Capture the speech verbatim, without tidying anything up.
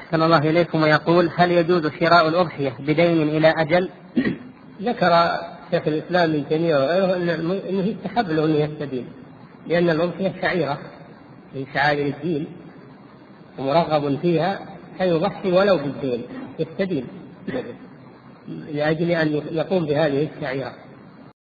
أحسن الله إليكم، ويقول: هل يجوز شراء الأضحية بدين إلى أجل؟ ذكر شيخ الإسلام ابن تيمية وغيره أنه يستحب له أن يستدين، لأن الأضحية شعيرة من شعائر الدين ومرغب فيها، فيضحي ولو بالدين، يستدين لأجل أن يقوم بهذه الشعيرة.